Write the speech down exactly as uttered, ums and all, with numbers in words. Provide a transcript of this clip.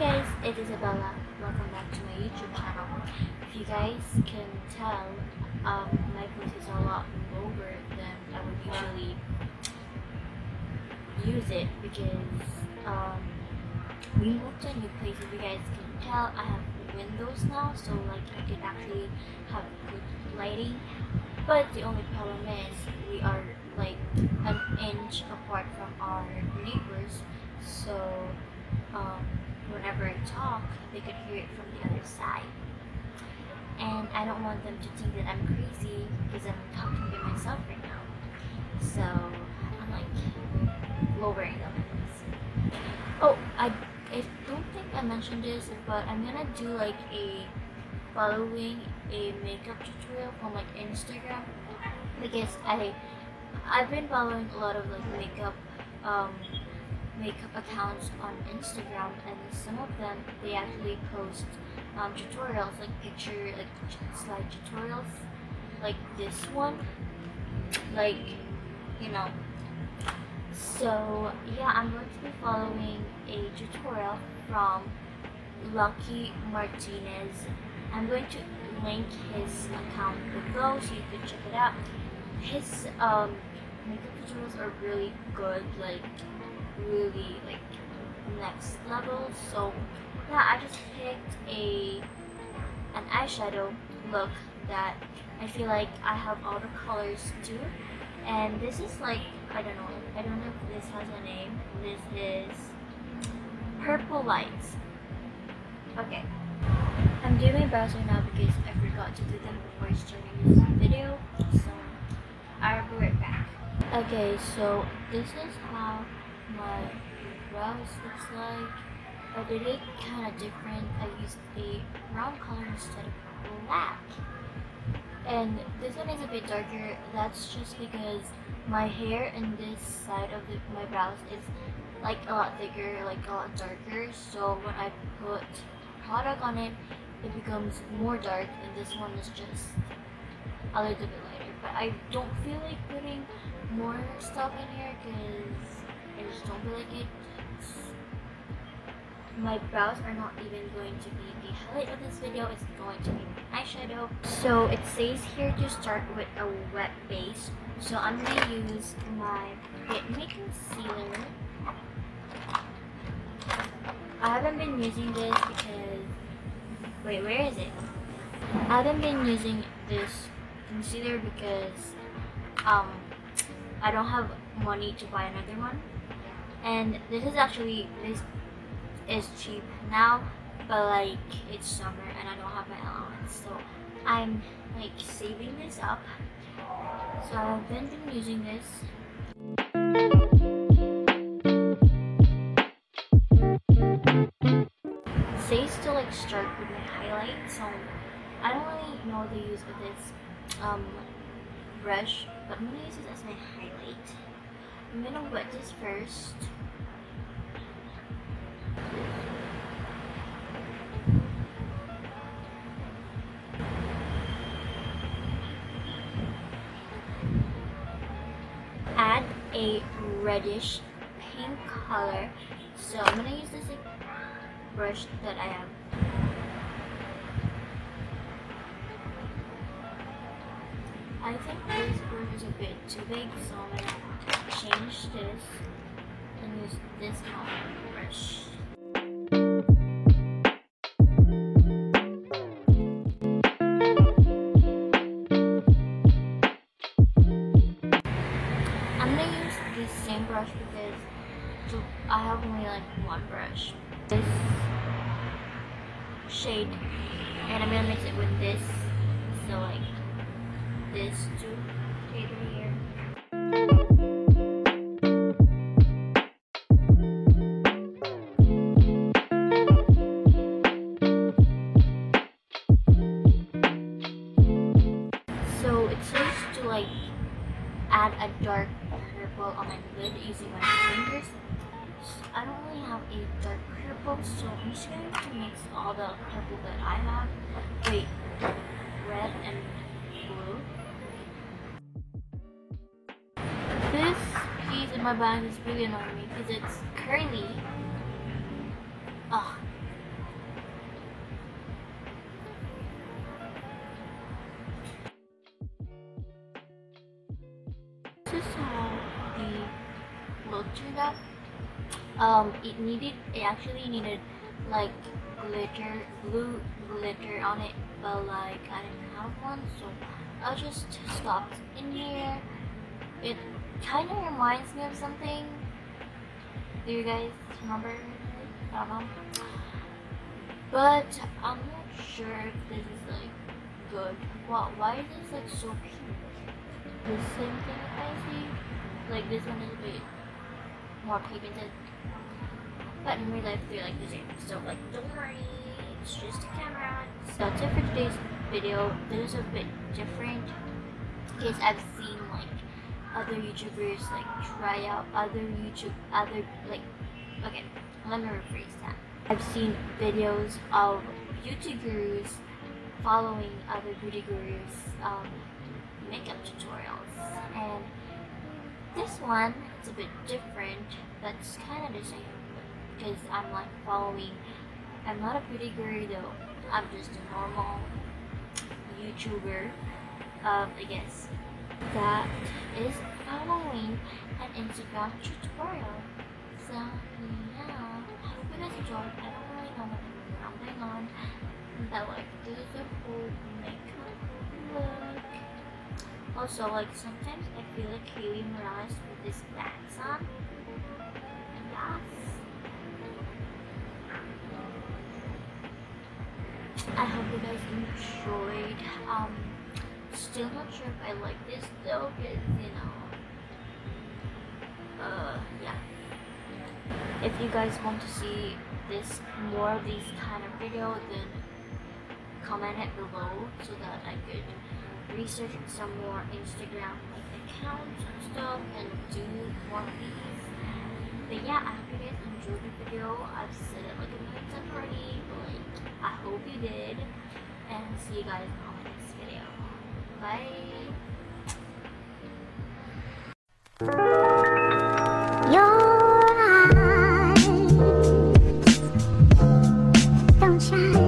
guys, it's Isabella. Welcome back to my YouTube channel. If you guys can tell, um, my voice is a lot lower than I would usually use it because um, we moved to a new place. If you guys can tell, I have windows now, so like I can actually have good lighting. But the only problem is we are like an inch apart from our neighbors, so um, whenever I talk, they could hear it from the other side. And I don't want them to think that I'm crazy because I'm talking to myself right now. So I'm like lowering the voice. Oh, I, I don't think I mentioned this, but I'm gonna do like a following a makeup tutorial from like Instagram because I I've been following a lot of like makeup um makeup accounts on Instagram, and some of them they actually post um, tutorials like picture like slide tutorials like this one, like you know. So yeah, I'm going to be following a tutorial from Lucky Martinez. I'm going to link his account below so you can check it out. His um, makeup tutorials are really good, like really like next level. So yeah, I just picked a an eyeshadow look that I feel like I have all the colors too. And this is like, I don't know, I don't know if this has a name. This is Purple Lights. Okay. I'm doing my brows right now because I forgot to do them before starting this video, so I'll be right back. Okay, so this is how my brows looks like. I did it kind of different. I used a brown color instead of black. And this one is a bit darker. That's just because my hair in this side of the, my brows is like a lot thicker, like a lot darker. So when I put product on it, it becomes more dark, and this one is just a little bit lighter. But I don't feel like putting more stuff in here because I just don't feel like it. My brows are not even going to be the highlight of this video. It's going to be my eyeshadow. So it says here to start with a wet base. So I'm going to use my Fit Me Concealer. I haven't been using this because... Wait, where is it? I haven't been using this concealer because um, I don't have money to buy another one. And this is actually... this. is cheap now, but like it's summer and I don't have my allowance, so I'm like saving this up. So I've been, been using this. It says to like start with my highlight, so I don't really know the use of this um brush, but I'm gonna use this as my highlight. I'm gonna wet this first. Add a reddish pink color. So I'm gonna use this like, brush that I have. I think this brush is a bit too big, so I'm gonna change this and use this smaller brush. Same brush because so I have only like one brush. This shade, and I'm gonna mix it with this. So like this two shade right here. So it says to like add a dark purple on my lid using my fingers. I don't really have a dark purple, so I'm just going to mix all the purple that I have. Wait, red and blue. This piece in my bag is really annoying me because it's curly. Ugh, turned up. Um, it needed, it actually needed like glitter, blue glitter on it, but like I didn't have one, so I just stopped in here. It kind of reminds me of something. Do you guys remember? I don't know. But I'm not sure if this is like good. Well, why is this like so pink? The same thing I see. Like this one is a bit more pigmented. But in real life they're like the same. So like don't worry, it's just a camera. So that's it for today's video. This is a bit different because I've seen like other YouTubers like try out other YouTube other like okay, let me rephrase that. I've seen videos of beauty gurus following other beauty gurus um, makeup tutorials, and this one is a bit different. That's kind of the same because I'm like following. I'm not a beauty guru though. I'm just a normal YouTuber. Um, I guess that is following an Instagram tutorial. So yeah, I hope you guys enjoyed. I don't really know what I'm rambling on, but like this is a whole makeup look. Also, like sometimes I feel like Hailey Morales with this bags on. Yes. I hope you guys enjoyed. Um, still not sure if I like this though, because you know, uh, yeah. If you guys want to see this more of these kind of videos, then comment it below so that I could research some more Instagram like accounts and stuff and do more of these. But yeah, I hope you guys enjoyed the video. I've said it like a million times already, but like I hope you did. And see you guys on my next video. Bye. Your eyes don't shine.